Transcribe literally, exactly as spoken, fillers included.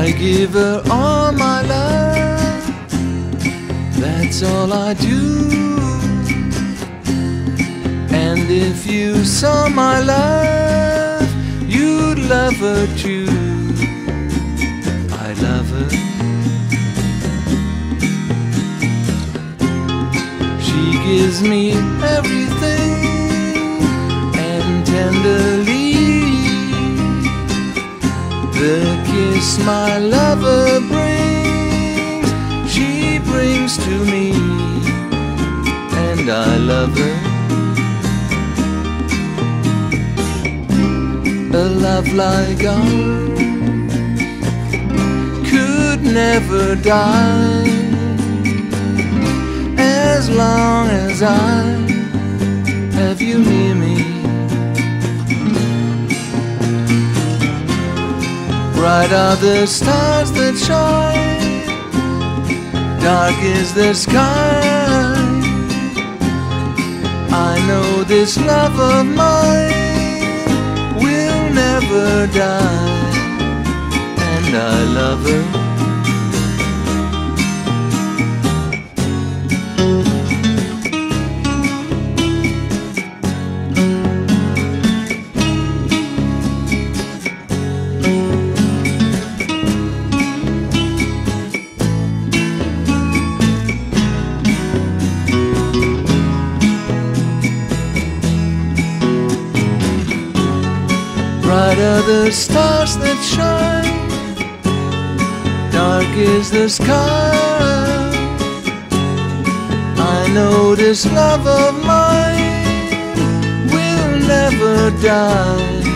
I give her all my love, that's all I do. And if you saw my love, you'd love her too. I love her. She gives me everything, and tenderly the kiss my lover brings, she brings to me, and I love her. A love like ours could never die, as long as I have you near me. Bright are the stars that shine, dark is the sky. I know this love of mine will never die, and I love her. Bright are the stars that shine, dark is the sky. I know this love of mine will never die,